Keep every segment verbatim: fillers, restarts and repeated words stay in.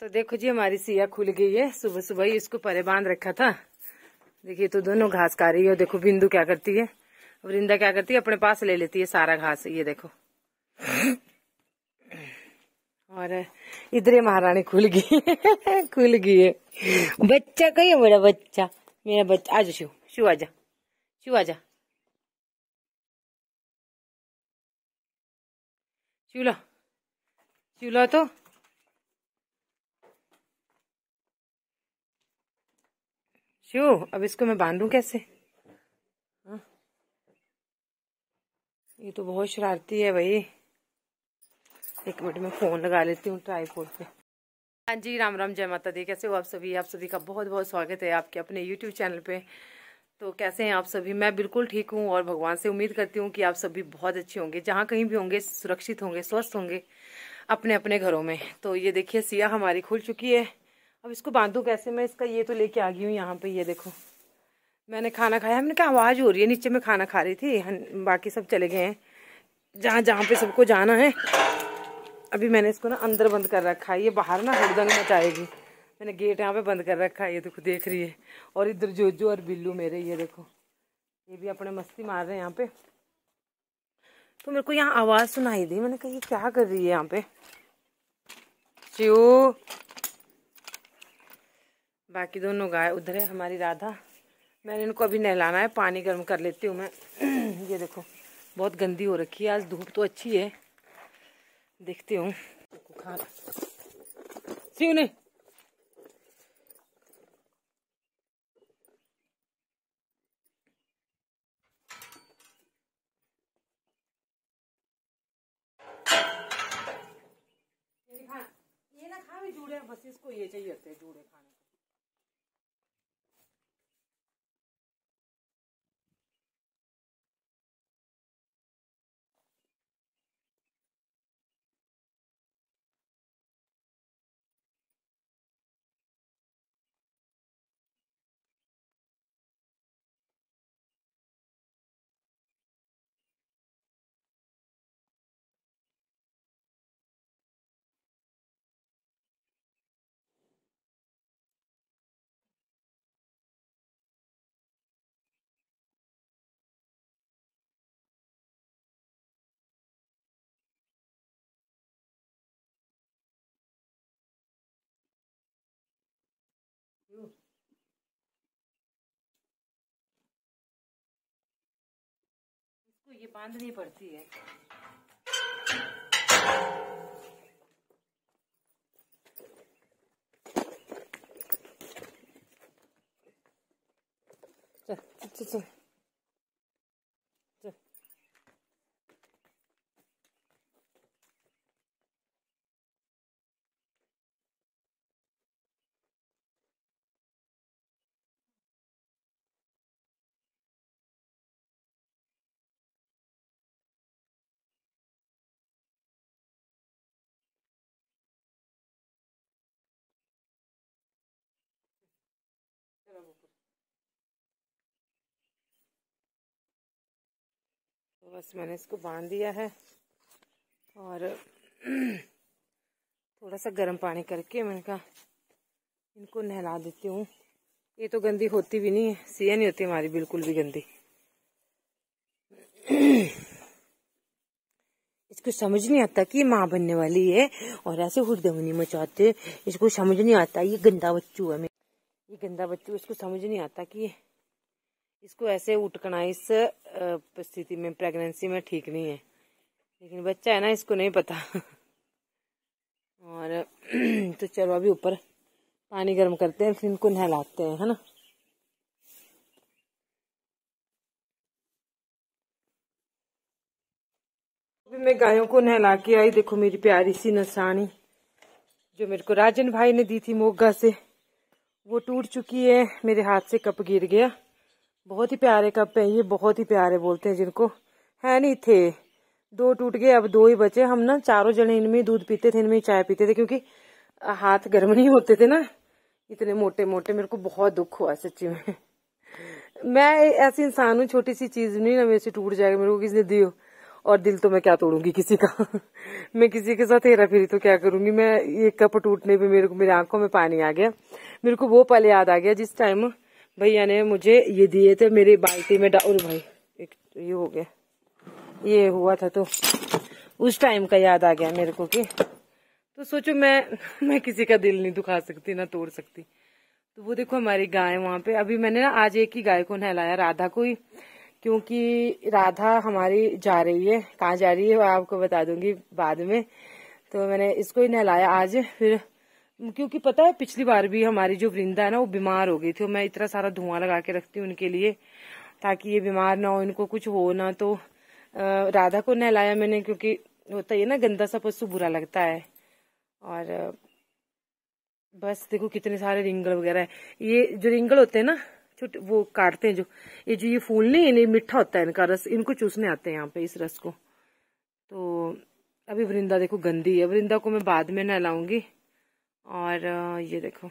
तो देखो जी हमारी सिया खुल गई है। सुबह सुबह ही इसको परे बांध रखा था। देखिए तो दोनों घास खा रही है। देखो बिंदु क्या करती है, वृंदा क्या करती है, अपने पास ले लेती है सारा घास। ये देखो, और इधर ये महारानी खुल गई खुल गई है। बच्चा कहीं है मेरा बच्चा, मेरा बच्चा। आजा शिव, शिव आजा, शिव आजा, शिवला, शिवला। तो शिव, अब इसको मैं बांधूं कैसे? हाँ? ये तो बहुत शरारती है भाई। एक मिनट में फोन लगा लेती हूँ ट्राइपॉड पे। हाँ जी, राम राम, जय माता दी। कैसे हो आप सभी? आप सभी का बहुत बहुत स्वागत है आपके अपने यूट्यूब चैनल पे। तो कैसे हैं आप सभी? मैं बिल्कुल ठीक हूँ और भगवान से उम्मीद करती हूँ कि आप सभी बहुत अच्छे होंगे, जहाँ कहीं भी होंगे सुरक्षित होंगे, स्वस्थ होंगे अपने अपने घरों में। तो ये देखिए सिया हमारी खुल चुकी है। अब इसको बांधूं कैसे मैं? इसका ये तो लेके आ गई हूँ यहाँ पे। ये देखो, मैंने खाना खाया। हमने कहा आवाज़ हो रही है, नीचे में खाना खा रही थी। बाकी सब चले गए हैं जहाँ जहाँ पे सबको जाना है। अभी मैंने इसको ना अंदर बंद कर रखा है, ये बाहर ना हुड़दंग मचाएगी। मैंने गेट यहाँ पे बंद कर रखा है। ये देखो देख रही है। और इधर जोजो और बिल्लू मेरे, ये देखो ये भी अपने मस्ती मार रहे हैं यहाँ पे। तो मेरे को यहाँ आवाज़ सुनाई दी। मैंने कहा ये क्या कर रही है यहाँ पे शिव। बाकी दोनों गाय उधर है। हमारी राधा, मैंने इनको अभी नहलाना है, पानी गर्म कर लेती हूँ मैं। ये देखो बहुत गंदी हो रखी है। आज धूप तो अच्छी है, देखती हूँ खाना। शिव ने ये ना खा भी जूड़े, बस इसको ये चाहिए होते हैं जूड़े खाने। इसको ये बांधनी पड़ती है। चल चल चल चल। तो बस मैंने इसको बांध दिया है और थोड़ा सा गर्म पानी करके मैंने कहा इनको नहला देती हूँ। ये तो गंदी होती भी नहीं है, सिया नहीं होती हमारी बिल्कुल भी गंदी। इसको समझ नहीं आता कि ये माँ बनने वाली है और ऐसे हुड़दंग मचाते। इसको समझ नहीं आता ये गंदा बच्चू है, ये गंदा बच्चू। इसको समझ नहीं आता कि इसको ऐसे उठकना इस स्थिति में, प्रेगनेंसी में ठीक नहीं है। लेकिन बच्चा है ना, इसको नहीं पता। और तो चलो अभी ऊपर पानी गर्म करते हैं, फिर इनको नहलाते हैं, है ना। अभी मैं गायों को नहला के आई। देखो मेरी प्यारी सी नसानी जो मेरे को राजन भाई ने दी थी मोगा से, वो टूट चुकी है। मेरे हाथ से कप गिर गया। बहुत ही प्यारे कप है ये, बहुत ही प्यारे बोलते हैं जिनको। है नहीं थे, दो टूट गए, अब दो ही बचे। हम ना चारों जने इनमें दूध पीते थे, इनमें चाय पीते थे, क्योंकि हाथ गर्म नहीं होते थे ना, इतने मोटे मोटे। मेरे को बहुत दुख हुआ सच्ची में। मैं ऐसी इंसान हूँ, छोटी सी चीज नहीं ना मेरे से टूट जाएगा, मेरे को किसी ने दी हो। और दिल तो मैं क्या तोड़ूंगी किसी का। मैं किसी के साथ हेरा फेरी तो क्या करूंगी। मैं ये कप टूटने पे मेरे को मेरी आंखों में पानी आ गया। मेरे को वो पल याद आ गया जिस टाइम भैया ने मुझे ये दिए थे मेरी बाल्टी में डाल। भाई एक ये हो गया, ये हुआ था तो उस टाइम का याद आ गया मेरे को कि तो सोचो मैं मैं किसी का दिल नहीं दुखा सकती ना तोड़ सकती। तो वो देखो हमारी गाय वहां पे। अभी मैंने ना आज एक ही गाय को नहलाया, राधा को ही, क्योंकि राधा हमारी जा रही है। कहाँ जा रही है वो आपको बता दूंगी बाद में। तो मैंने इसको ही नहलाया आज। फिर क्योंकि पता है पिछली बार भी हमारी जो वृंदा है ना वो बीमार हो गई थी। मैं इतना सारा धुआं लगा के रखती हूँ उनके लिए ताकि ये बीमार ना हो, इनको कुछ हो ना। तो राधा को नहलाया मैंने, क्योंकि होता है ना गंदा सा पशु बुरा लगता है। और बस देखो कितने सारे रिंगल वगैरह है। ये जो रिंगल होते हैं ना छोटे, वो काटते हैं जो ये जो ये फूल नहीं, ये मीठा होता है इनका रस, इनको चूसने आते हैं यहाँ पे इस रस को। तो अभी वृंदा देखो गंदी है, वृंदा को मैं बाद में नहलाऊंगी। और ये देखो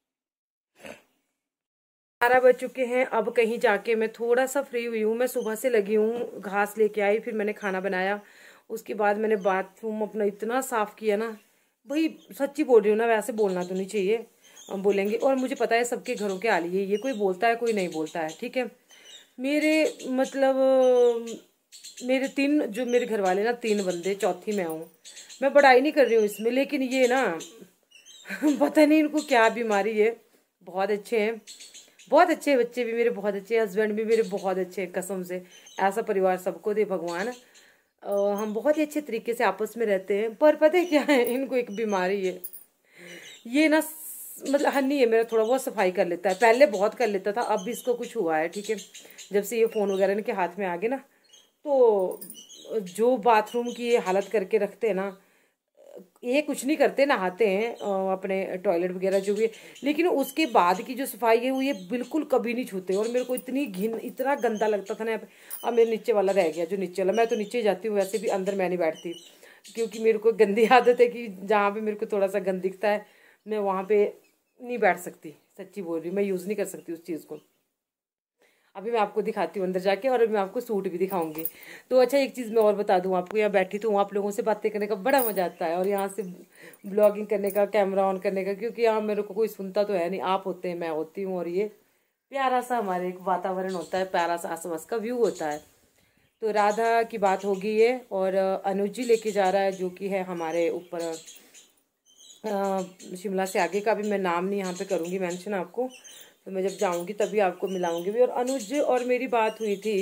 बारह बज चुके हैं। अब कहीं जाके मैं थोड़ा सा फ्री हुई हूँ। मैं सुबह से लगी हूँ, घास लेके आई, फिर मैंने खाना बनाया, उसके बाद मैंने बाथरूम अपना इतना साफ किया ना। भाई सच्ची बोल रही हूँ ना, वैसे बोलना तो नहीं चाहिए, बोलेंगे। और मुझे पता है सबके घरों के हाल ये ये कोई बोलता है कोई नहीं बोलता है, ठीक है। मेरे मतलब मेरे तीन जो मेरे घर वाले ना तीन बंदे, चौथी मैं हूँ। मैं बड़ाई नहीं कर रही हूँ इसमें, लेकिन ये ना पता नहीं इनको क्या बीमारी है। बहुत अच्छे हैं, बहुत अच्छे बच्चे भी मेरे, बहुत अच्छे हस्बैंड भी मेरे, बहुत अच्छे हैं कसम से। ऐसा परिवार सबको दे भगवान। हम बहुत ही अच्छे तरीके से आपस में रहते हैं। पर पता है क्या है, इनको एक बीमारी है। ये ना मतलब हन्नी है मेरा, थोड़ा बहुत सफाई कर लेता है, पहले बहुत कर लेता था, अब भी इसको कुछ हुआ है, ठीक है। जब से ये फोन वगैरह इनके हाथ में आ गए ना, तो जो बाथरूम की ये हालत करके रखते हैं ना, ये कुछ नहीं करते, नहाते हैं अपने टॉयलेट वगैरह जो भी है, लेकिन उसके बाद की जो सफाई है वो ये बिल्कुल कभी नहीं छूते। और मेरे को इतनी घिन, इतना गंदा लगता था ना। अब मेरे नीचे वाला रह गया, जो नीचे वाला, मैं तो नीचे जाती हूँ वैसे भी, अंदर मैं नहीं बैठती, क्योंकि मेरे को गंदी आदत है कि जहाँ पे मेरे को थोड़ा सा गंद दिखता है मैं वहाँ पे नहीं बैठ सकती। सच्ची बोल रही हूँ, मैं यूज़ नहीं कर सकती उस चीज़ को। अभी मैं आपको दिखाती हूँ अंदर जाके, और अभी मैं आपको सूट भी दिखाऊंगी। तो अच्छा एक चीज़ मैं और बता दूँ आपको, यहाँ बैठी तो आप लोगों से बातें करने का बड़ा मजा आता है, और यहाँ से ब्लॉगिंग करने का, कैमरा ऑन करने का, क्योंकि यहाँ मेरे को कोई सुनता तो है नहीं, आप होते हैं, मैं होती हूँ, और ये प्यारा सा हमारे एक वातावरण होता है, प्यारा सा आसपास का व्यू होता है। तो राधा की बात हो गई है, और अनुज जी लेके जा रहा है, जो कि है हमारे ऊपर शिमला से आगे का भी मैं नाम नहीं यहाँ पे करूँगी मेंशन आपको, तो मैं जब जाऊंगी तभी आपको मिलाऊंगी भी। और अनुज और मेरी बात हुई थी,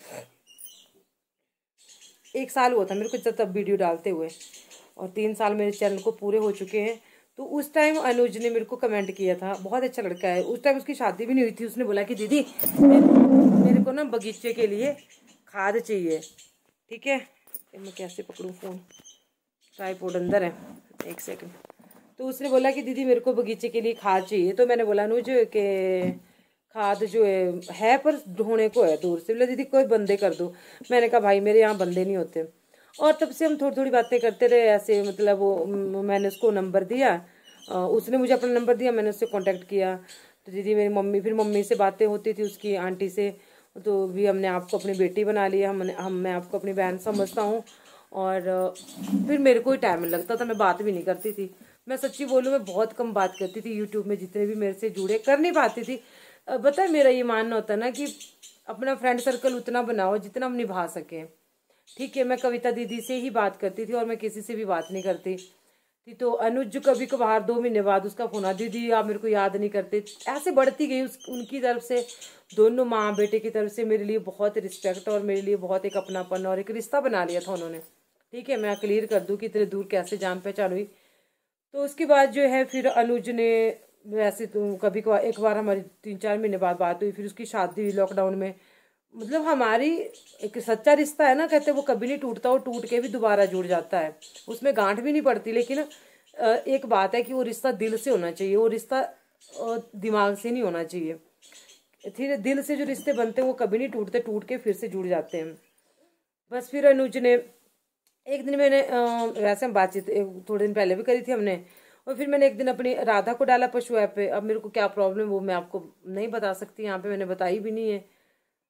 एक साल हुआ था मेरे को तब वीडियो डालते हुए, और तीन साल मेरे चैनल को पूरे हो चुके हैं। तो उस टाइम अनुज ने मेरे को कमेंट किया था, बहुत अच्छा लड़का है। उस टाइम उसकी शादी भी नहीं हुई थी। उसने बोला कि दीदी मेरे को ना बगीचे के लिए खाद चाहिए, ठीक है। मैं कैसे पकड़ूँ फ़ोन, ट्राइपॉड अंदर है, एक सेकंड। तो उसने बोला कि दीदी मेरे को बगीचे के लिए खाद चाहिए। तो मैंने बोला अनुज के खाद जो है है पर ढोने को है दूर से। बोला दीदी कोई बंदे कर दो। मैंने कहा भाई मेरे यहाँ बंदे नहीं होते। और तब से हम थोड़ी थोड़ी बातें करते रहे ऐसे, मतलब वो मैंने उसको नंबर दिया, उसने मुझे अपना नंबर दिया, मैंने उससे कांटेक्ट किया। तो दीदी मेरी मम्मी, फिर मम्मी से बातें होती थी उसकी आंटी से, तो भी हमने आपको अपनी बेटी बना लिया, हमने हम मैं आपको अपनी बहन समझता हूँ। और फिर मेरे को ही टाइम लगता था, मैं बात भी नहीं करती थी। मैं सच्ची बोलूँ मैं बहुत कम बात करती थी यूट्यूब में, जितने भी मेरे से जुड़े कर नहीं पाती थी। बता मेरा ये मानना होता ना कि अपना फ्रेंड सर्कल उतना बनाओ जितना हम निभा सकें, ठीक है। मैं कविता दीदी से ही बात करती थी, और मैं किसी से भी बात नहीं करती थी। तो अनुज कभी कभार दो महीने बाद उसका फोन आ, दीदी आप मेरे को याद नहीं करते। ऐसे बढ़ती गई उस उनकी तरफ से, दोनों माँ बेटे की तरफ से मेरे लिए बहुत रिस्पेक्ट, और मेरे लिए बहुत एक अपनापन और एक रिश्ता बना लिया था उन्होंने, ठीक है। मैं क्लियर कर दूँ कि इतने दूर कैसे जान पहचान हुई। तो उसके बाद जो है फिर अनुज ने, वैसे तो कभी कभार, एक बार हमारी तीन चार महीने बाद बात हुई, फिर उसकी शादी हुई लॉकडाउन में। मतलब हमारी एक सच्चा रिश्ता है ना, कहते वो कभी नहीं टूटता, वो टूट के भी दोबारा जुड़ जाता है, उसमें गांठ भी नहीं पड़ती। लेकिन एक बात है कि वो रिश्ता दिल से होना चाहिए, वो रिश्ता दिमाग से नहीं होना चाहिए, ठीक है। दिल से जो रिश्ते बनते हैं वो कभी नहीं टूटते, टूट के फिर से जुड़ जाते हैं। बस फिर अनुज ने एक दिन, मैंने वैसे हम बातचीत थोड़े दिन पहले भी करी थी हमने, और फिर मैंने एक दिन अपनी राधा को डाला पशु ऐप पे। अब मेरे को क्या प्रॉब्लम वो मैं आपको नहीं बता सकती यहाँ पे, मैंने बताई भी नहीं है।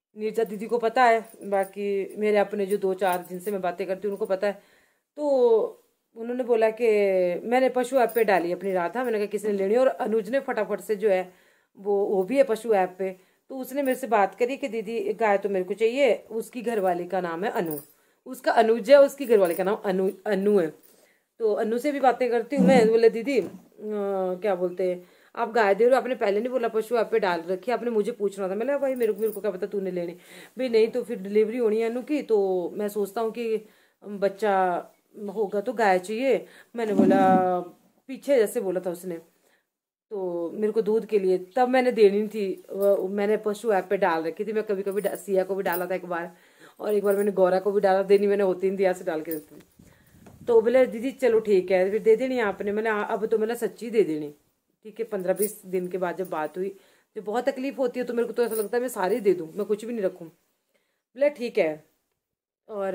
नीरजा दीदी को पता है, बाकी मेरे अपने जो दो चार जिनसे मैं बातें करती हूँ उनको पता है। तो उन्होंने बोला कि मैंने पशु ऐप पे डाली अपनी राधा, मैंने कहा किसी ने लेनी है, और अनुज ने फटाफट से जो है वो वो भी है पशु ऐप पे, तो उसने मेरे से बात करी कि दीदी गाय तो मेरे को चाहिए। उसकी घरवाली का नाम है अनु, उसका अनुज है, उसकी घरवाली का नाम अनु अनु है। तो अनु से भी बातें करती हूँ मैं, बोले दीदी आ, क्या बोलते हैं आप गाय दे रहे हो, आपने पहले नहीं बोला पशु ऐप पे डाल रखी, आपने मुझे पूछना था। मैंने कहा भाई मेरे को मेरे को क्या पता तूने लेनी, भाई नहीं तो फिर डिलीवरी होनी है अनु की, तो मैं सोचता हूँ कि बच्चा होगा तो गाय चाहिए। मैंने बोला पीछे जैसे बोला था उसने, तो मेरे को दूध के लिए तब मैंने देनी थी, मैंने पशु ऐप पे डाल रखी थी। मैं कभी कभी सिया को भी डाला था एक बार, और एक बार मैंने गौरा को भी डाला, देनी मैंने होती नहीं थी, ऐसे डाल के देती थी। तो बोले दीदी चलो ठीक है फिर दे देनी आपने। मैंने अब तो मैंने सच्ची दे देनी, ठीक है। पंद्रह बीस दिन के बाद जब बात हुई, जब बहुत तकलीफ होती है तो मेरे को तो ऐसा लगता है मैं सारी दे दूँ, मैं कुछ भी नहीं रखूँ। बोले ठीक है, और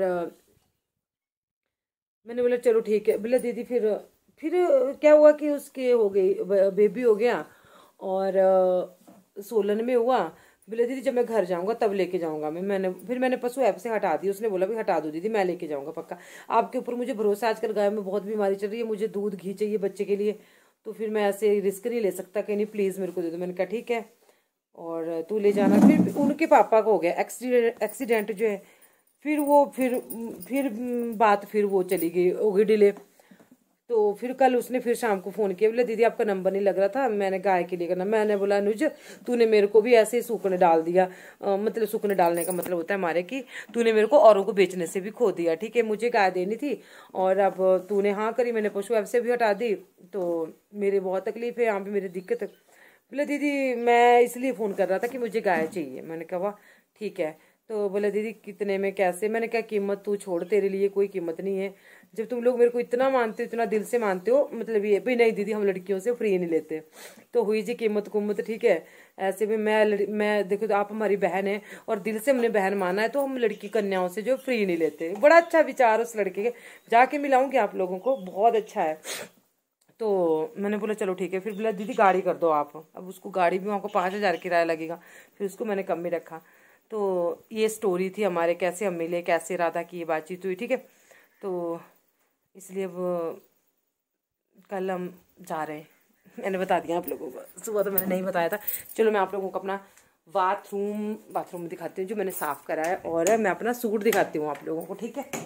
मैंने बोला चलो ठीक है। बोले दीदी फिर फिर क्या हुआ कि उसके हो गई बेबी हो गया, और सोलन में हुआ। बोले दीदी जब मैं घर जाऊंगा तब लेके जाऊंगा मैं। मैंने फिर मैंने पशु ऐप से हटा दी, उसने बोला भी हटा दो दीदी मैं लेके जाऊंगा पक्का, आपके ऊपर मुझे भरोसा। आजकल गाय में बहुत बीमारी चल रही है, मुझे दूध घी चाहिए बच्चे के लिए, तो फिर मैं ऐसे रिस्क नहीं ले सकता कि नहीं प्लीज़ मेरे को दे दो। मैंने कहा ठीक है और तू ले जाना। फिर उनके पापा को हो गया एक्सीडेंट एक्सीडेंट जो है, फिर वो फिर फिर बात फिर वो चली गई हो गई डिले। तो फिर कल उसने फिर शाम को फ़ोन किया, बोले दीदी आपका नंबर नहीं लग रहा था, मैंने गाय के लिए करना। मैंने बोला अनुज तूने मेरे को भी ऐसे ही सूखने डाल दिया, आ, मतलब सूखने डालने का मतलब होता है हमारे कि तूने मेरे को औरों को बेचने से भी खो दिया, ठीक है। मुझे गाय देनी थी और अब तूने हाँ करी, मैंने पशु ऐप से भी हटा दी, तो मेरी बहुत तकलीफ है यहाँ पे, मेरी दिक्कत। बोले दीदी मैं इसलिए फ़ोन कर रहा था कि मुझे गाय चाहिए। मैंने कहा वाह ठीक है। तो बोले दीदी कितने में कैसे। मैंने कहा कीमत तू छोड़, तेरे लिए कोई कीमत नहीं है, जब तुम लोग मेरे को इतना मानते हो, इतना दिल से मानते हो, मतलब ये भाई नहीं दीदी हम लड़कियों से फ्री नहीं लेते। तो हुई जी कीमत कुमत, ठीक है। ऐसे भी मैं मैं देखो तो आप हमारी बहन है और दिल से हमने बहन माना है, तो हम लड़की कन्याओं से जो फ्री नहीं लेते। बड़ा अच्छा विचार उस लड़के के, जाके मिलाऊंगी आप लोगों को, बहुत अच्छा है। तो मैंने बोला चलो ठीक है। फिर बोला दीदी गाड़ी कर दो आप, अब उसको गाड़ी भी आपको पाँच हज़ार किराया लगेगा, फिर उसको मैंने कम ही रखा। तो ये स्टोरी थी हमारे, कैसे हम मिले, कैसे राधा की ये बातचीत हुई, ठीक है। तो इसलिए अब कल हम जा रहे हैं, मैंने बता दिया आप लोगों को, सुबह तो मैंने नहीं बताया था। चलो मैं आप लोगों को अपना बाथरूम बाथरूम दिखाती हूँ जो मैंने साफ़ करा है, और मैं अपना सूट दिखाती हूँ आप लोगों को, ठीक है।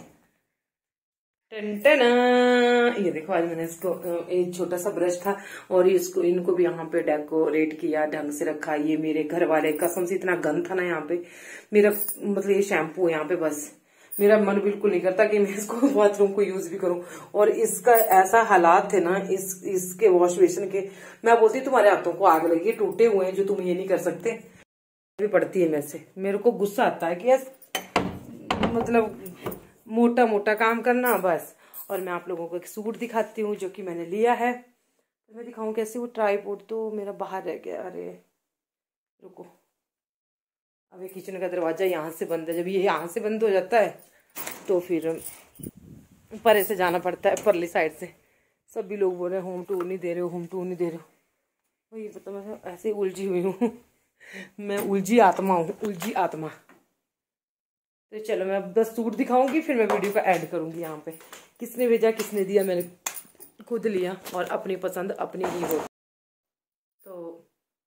टन ये देखो आज मैंने इसको एक छोटा सा ब्रश था और इसको इनको भी यहाँ पे डेकोरेट किया, ढंग से रखा। ये मेरे घर वाले कसम से इतना गंद था ना यहाँ पे, मेरा मतलब ये शैम्पू यहाँ पे, बस मेरा मन बिल्कुल नहीं करता कि मैं इसको बाथरूम को यूज भी करूं। और इसका ऐसा हालात थे ना इस इसके वॉश बेसिन के, मैं बोलती तुम्हारे हाथों को आग लगी, टूटे हुए हैं जो तुम ये नहीं कर सकते। भी पड़ती है मेरे से, मेरे को गुस्सा आता है कि मतलब मोटा मोटा काम करना बस। और मैं आप लोगों को एक सूट दिखाती हूँ जो कि मैंने लिया है, तो मैं दिखाऊँ कैसे। वो ट्राईपोड तो मेरा बाहर रह गया, अरे रुको। अब ये किचन का दरवाजा यहाँ से बंद है, जब ये यहाँ से बंद हो जाता है तो फिर परे से जाना पड़ता है, परली साइड से। सभी लोग बोल रहे हैं होम टूर नहीं दे रहे हो, होम टूर नहीं दे रहे हो। वही पता, मैं ऐसे उलझी हुई हूँ मैं उलझी आत्मा हूँ, उलझी आत्मा। तो चलो मैं अब बस सूट दिखाऊंगी, फिर मैं वीडियो का ऐड करूंगी यहाँ पे। किसने भेजा किसने दिया, मैंने खुद लिया, और अपनी पसंद अपनी ही हो। तो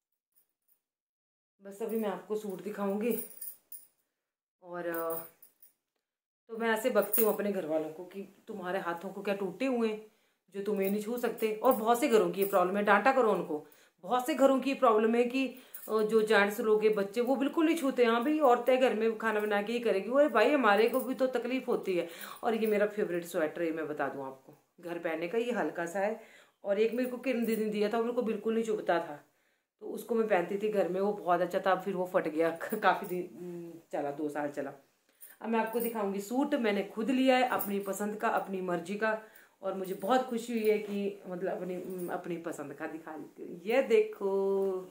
बस अभी मैं आपको सूट दिखाऊंगी, और तो मैं ऐसे बकती हूँ अपने घर वालों को कि तुम्हारे हाथों को क्या टूटे हुए हैं जो तुम्हें नहीं छू सकते। और बहुत से घरों की ये प्रॉब्लम है, डांटा करो उनको। बहुत से घरों की प्रॉब्लम है कि जो जेंट्स लोग हैं, बच्चे, वो बिल्कुल नहीं छूते। हाँ भाई औरतें घर में खाना बना के ही करेगी, वो भाई हमारे को भी तो तकलीफ होती है। और ये मेरा फेवरेट स्वेटर है, मैं बता दूं आपको, घर पहनने का, ये हल्का सा है। और एक मेरे को किरण दीदी ने दिया था, मेरे को बिल्कुल नहीं चुभता था, तो उसको मैं पहनती थी घर में, वो बहुत अच्छा था। फिर वो फट गया काफ़ी दिन चला, दो साल चला। अब मैं आपको दिखाऊंगी सूट, मैंने खुद लिया है, अपनी पसंद का, अपनी मर्जी का, और मुझे बहुत खुशी हुई है कि मतलब अपनी अपनी पसंद का दिखा लेती हूँ। ये देखो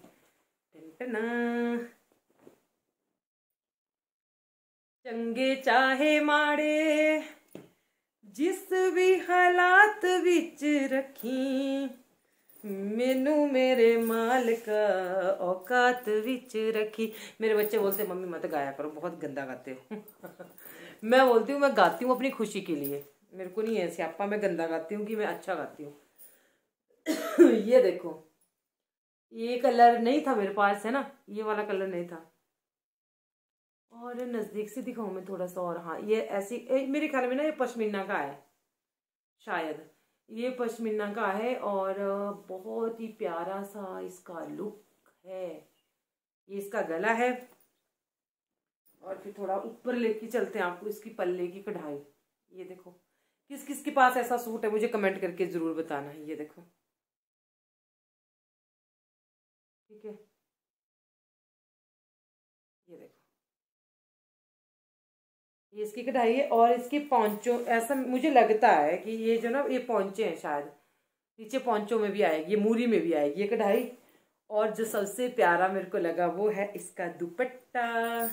चंगे चाहे माड़े जिस भी हालात विच रखी, मैनू मेरे मालिका औकात विच रखी। मेरे बच्चे बोलते मम्मी मत गाया करो, बहुत गंदा गाते हो। मैं बोलती हूँ मैं गाती हूँ अपनी खुशी के लिए, मेरे को नहीं है स्यापा मैं गंदा गाती हूँ कि मैं अच्छा गाती हूँ। ये देखो, ये कलर नहीं था मेरे पास, है ना, ये वाला कलर नहीं था। और नजदीक से दिखाऊं मैं थोड़ा सा, और हाँ ये ऐसी ए, मेरे ख्याल में ना ये पश्मीना का है शायद, ये पश्मीना का है और बहुत ही प्यारा सा इसका लुक है। ये इसका गला है। और फिर थोड़ा ऊपर लेके चलते हैं आपको इसकी पल्ले की कढ़ाई। ये देखो, किस किस के पास ऐसा सूट है मुझे कमेंट करके जरूर बताना है। ये देखो, ठीक है, ये देखो, ये इसकी कढ़ाई है। और इसके पौंचों, ऐसा मुझे लगता है कि ये जो ना ये पौंचे हैं शायद, नीचे पौंचों में भी आएगी, ये मूरी में भी आएगी ये कढ़ाई। और जो सबसे प्यारा मेरे को लगा वो है इसका दुपट्टा।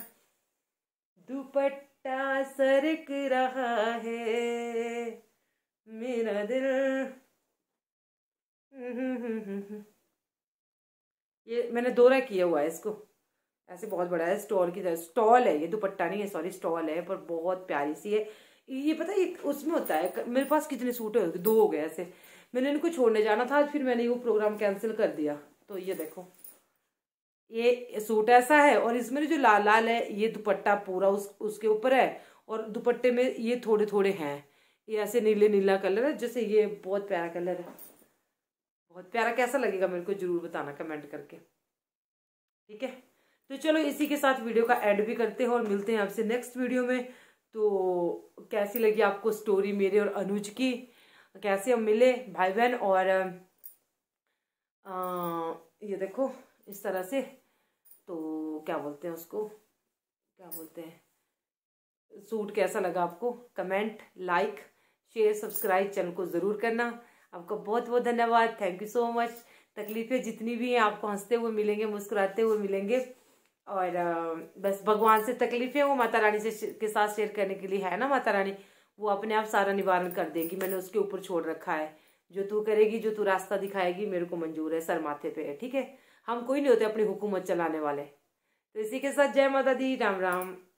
दुपट्टा सरक रहा है मेरा दिल। ये मैंने दोहरा किया हुआ है इसको, ऐसे बहुत बड़ा है, स्टॉल की तरह स्टॉल है ये, दुपट्टा नहीं है सॉरी, स्टॉल है, पर बहुत प्यारी सी है। ये पता है उसमें होता है, मेरे पास कितने सूट है, दो हो गए ऐसे, मैंने इनको छोड़ने जाना था फिर मैंने वो प्रोग्राम कैंसिल कर दिया। तो ये देखो, ये सूट ऐसा है और इसमें जो लाल लाल है ये दुपट्टा पूरा उस उसके ऊपर है, और दुपट्टे में ये थोड़े थोड़े हैं, ये ऐसे नीले नीला कलर है जैसे, ये बहुत प्यारा कलर है, बहुत प्यारा। कैसा लगेगा मेरे को जरूर बताना कमेंट करके, ठीक है। तो चलो इसी के साथ वीडियो का एंड भी करते हैं और मिलते हैं आपसे नेक्स्ट वीडियो में। तो कैसी लगी आपको स्टोरी मेरे और अनुज की, कैसे हम मिले भाई बहन, और आ, ये देखो इस तरह से, तो क्या बोलते हैं उसको, क्या बोलते हैं, सूट कैसा लगा आपको, comment like share subscribe channel को ज़रूर करना। आपका बहुत बहुत धन्यवाद, थैंक यू सो मच। तकलीफें जितनी भी हैं आपको हंसते हुए मिलेंगे, मुस्कुराते हुए मिलेंगे, और बस भगवान से तकलीफें वो माता रानी से के साथ शेयर करने के लिए है ना, माता रानी वो अपने आप सारा निवारण कर देगी, मैंने उसके ऊपर छोड़ रखा है। जो तू करेगी, जो तू रास्ता दिखाएगी मेरे को मंजूर है, सर माथे पे है, ठीक है। हम कोई नहीं होते अपनी हुकूमत चलाने वाले। तो इसी के साथ जय माता दी, राम राम।